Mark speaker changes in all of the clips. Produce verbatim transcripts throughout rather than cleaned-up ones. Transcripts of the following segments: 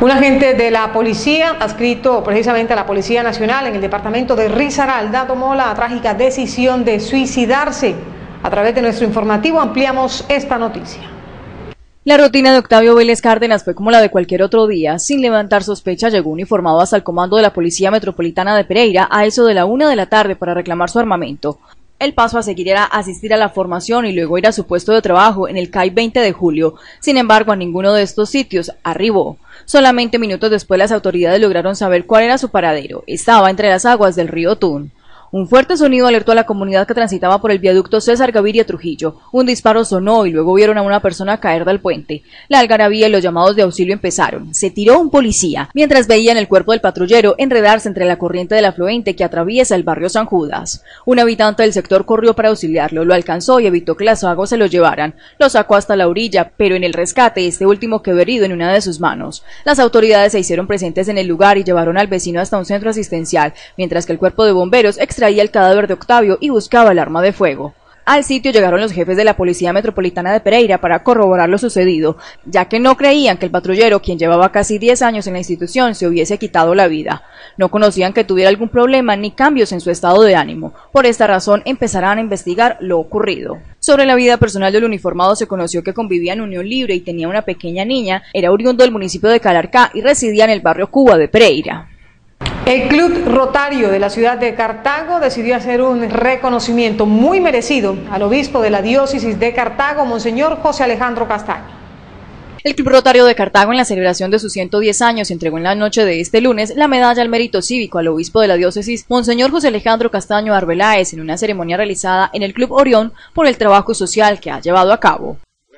Speaker 1: Un agente de la policía, adscrito precisamente a la Policía Nacional en el departamento de Risaralda, tomó la trágica decisión de suicidarse. A través de nuestro informativo ampliamos esta noticia.
Speaker 2: La rutina de Octavio Vélez Cárdenas fue como la de cualquier otro día. Sin levantar sospecha, llegó uniformado hasta el comando de la Policía Metropolitana de Pereira a eso de la una de la tarde para reclamar su armamento. El paso a seguir era asistir a la formación y luego ir a su puesto de trabajo en el C A I veinte de julio. Sin embargo, a ninguno de estos sitios arribó. Solamente minutos después las autoridades lograron saber cuál era su paradero. Estaba entre las aguas del río Tun. Un fuerte sonido alertó a la comunidad que transitaba por el viaducto César Gaviria Trujillo. Un disparo sonó y luego vieron a una persona caer del puente. La algarabía y los llamados de auxilio empezaron. Se tiró un policía, mientras veían el cuerpo del patrullero enredarse entre la corriente del afluente que atraviesa el barrio San Judas. Un habitante del sector corrió para auxiliarlo, lo alcanzó y evitó que las aguas se lo llevaran. Lo sacó hasta la orilla, pero en el rescate este último quedó herido en una de sus manos. Las autoridades se hicieron presentes en el lugar y llevaron al vecino hasta un centro asistencial, mientras que el cuerpo de bomberos extraía el cadáver de Octavio y buscaba el arma de fuego. Al sitio llegaron los jefes de la Policía Metropolitana de Pereira para corroborar lo sucedido, ya que no creían que el patrullero, quien llevaba casi diez años en la institución, se hubiese quitado la vida. No conocían que tuviera algún problema ni cambios en su estado de ánimo. Por esta razón empezarán a investigar lo ocurrido. Sobre la vida personal del uniformado se conoció que convivía en unión libre y tenía una pequeña niña, era oriundo del municipio de Calarcá y residía en el barrio Cuba de Pereira.
Speaker 1: El Club Rotario de la ciudad de Cartago decidió hacer un reconocimiento muy merecido al obispo de la diócesis de Cartago, Monseñor José Alejandro Castaño.
Speaker 2: El Club Rotario de Cartago, en la celebración de sus ciento diez años, entregó en la noche de este lunes la medalla al mérito cívico al obispo de la diócesis, Monseñor José Alejandro Castaño Arbeláez, en una ceremonia realizada en el Club Orión por el trabajo social que ha llevado a cabo.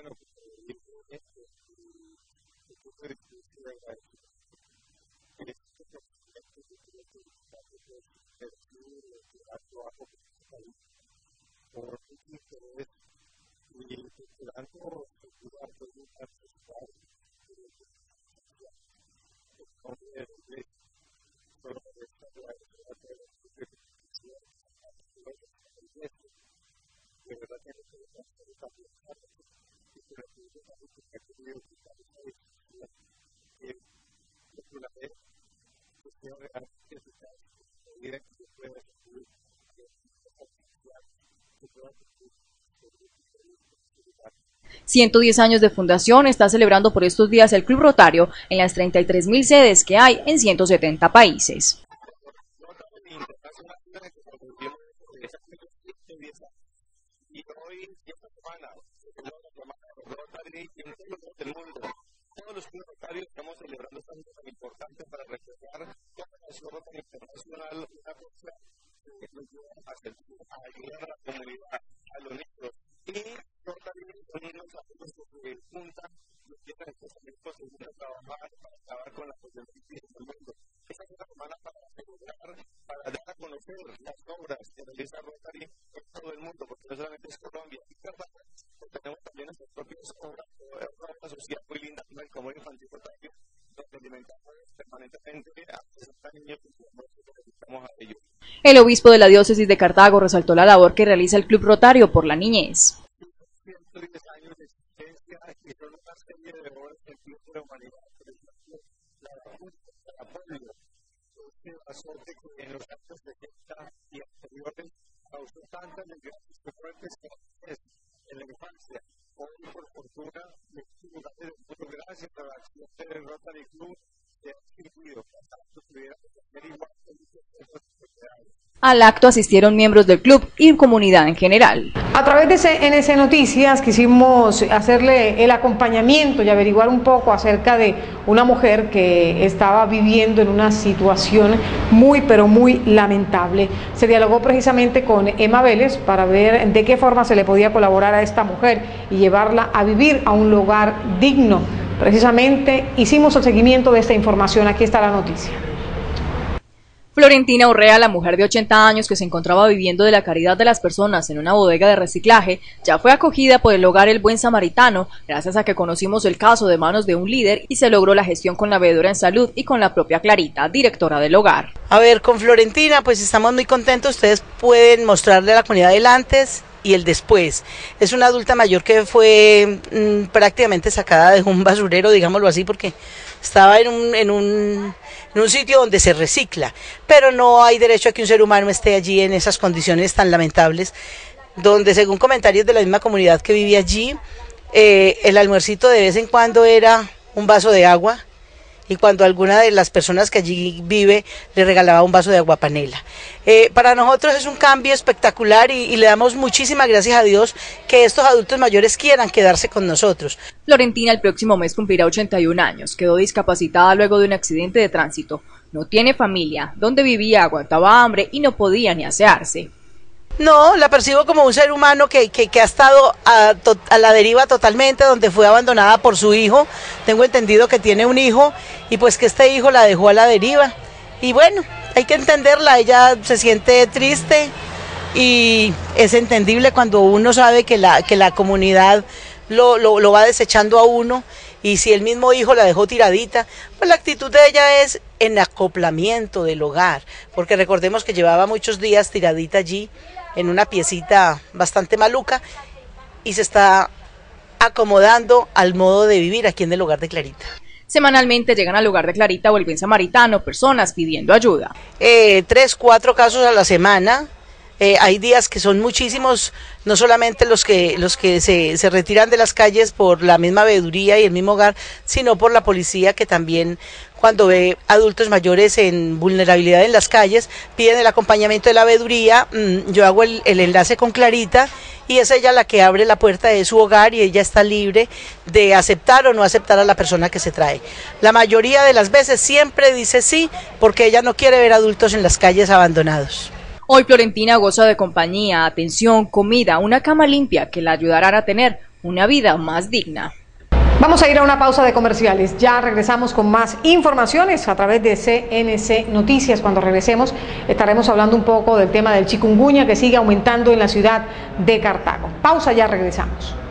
Speaker 2: ciento diez años de fundación está celebrando por estos días el Club Rotario en las treinta y tres mil sedes que hay en ciento setenta países. El obispo de la diócesis de Cartago resaltó la labor que realiza el Club Rotario por la niñez. Al acto asistieron miembros del club y comunidad en general.
Speaker 1: A través de C N C Noticias quisimos hacerle el acompañamiento y averiguar un poco acerca de una mujer que estaba viviendo en una situación muy pero muy lamentable. Se dialogó precisamente con Emma Vélez para ver de qué forma se le podía colaborar a esta mujer y llevarla a vivir a un lugar digno. Precisamente hicimos el seguimiento de esta información, aquí está la noticia.
Speaker 2: Florentina Urrea, la mujer de ochenta años que se encontraba viviendo de la caridad de las personas en una bodega de reciclaje, ya fue acogida por el hogar El Buen Samaritano, gracias a que conocimos el caso de manos de un líder y se logró la gestión con la veedora en salud y con la propia Clarita, directora del hogar.
Speaker 3: A ver, con Florentina, pues estamos muy contentos. Ustedes pueden mostrarle a la comunidad el antes y el después. Es una adulta mayor que fue mmm, prácticamente sacada de un basurero, digámoslo así, porque estaba en un, en un, en un sitio donde se recicla, pero no hay derecho a que un ser humano esté allí en esas condiciones tan lamentables, donde según comentarios de la misma comunidad que vivía allí, eh, el almuercito de vez en cuando era un vaso de agua, y cuando alguna de las personas que allí vive le regalaba un vaso de agua panela. Eh, para nosotros es un cambio espectacular y, y le damos muchísimas gracias a Dios que estos adultos mayores quieran quedarse con nosotros.
Speaker 2: Florentina el próximo mes cumplirá ochenta y un años, quedó discapacitada luego de un accidente de tránsito, no tiene familia, donde vivía aguantaba hambre y no podía ni asearse.
Speaker 3: No, la percibo como un ser humano que, que, que ha estado a, to, a la deriva totalmente, donde fue abandonada por su hijo. Tengo entendido que tiene un hijo y pues que este hijo la dejó a la deriva. Y bueno, hay que entenderla, ella se siente triste y es entendible cuando uno sabe que la, que la comunidad lo, lo, lo va desechando a uno. Y si el mismo hijo la dejó tiradita, pues la actitud de ella es en acoplamiento del hogar, porque recordemos que llevaba muchos días tiradita allí, en una piecita bastante maluca, y se está acomodando al modo de vivir aquí en el hogar de Clarita.
Speaker 2: Semanalmente llegan al hogar de Clarita o el Buen Samaritano personas pidiendo ayuda.
Speaker 3: Eh, tres, cuatro casos a la semana. Eh, hay días que son muchísimos, no solamente los que los que se, se retiran de las calles por la misma veeduría y el mismo hogar, sino por la policía, que también cuando ve adultos mayores en vulnerabilidad en las calles, piden el acompañamiento de la veeduría. Yo hago el, el enlace con Clarita y es ella la que abre la puerta de su hogar y ella está libre de aceptar o no aceptar a la persona que se trae. La mayoría de las veces siempre dice sí, porque ella no quiere ver adultos en las calles abandonados.
Speaker 2: Hoy Florentina goza de compañía, atención, comida, una cama limpia que la ayudarán a tener una vida más digna.
Speaker 1: Vamos a ir a una pausa de comerciales, ya regresamos con más informaciones a través de C N C Noticias. Cuando regresemos estaremos hablando un poco del tema del chikungunya que sigue aumentando en la ciudad de Cartago. Pausa, ya regresamos.